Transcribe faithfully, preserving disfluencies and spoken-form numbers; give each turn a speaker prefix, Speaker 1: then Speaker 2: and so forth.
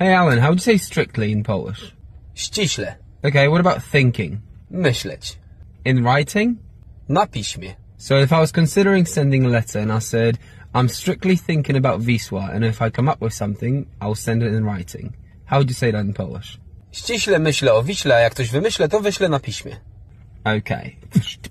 Speaker 1: Hey Alan, how would you say strictly in Polish?
Speaker 2: Ściśle.
Speaker 1: Okay, what about thinking?
Speaker 2: Myśleć.
Speaker 1: In writing?
Speaker 2: Na piśmie.
Speaker 1: So if I was considering sending a letter and I said, I'm strictly thinking about Wisła, and if I come up with something, I'll send it in writing. How would you say that in Polish?
Speaker 2: Ściśle myślę o Wiśle, a jak coś wymyślę, to wyślę na piśmie.
Speaker 1: Okay.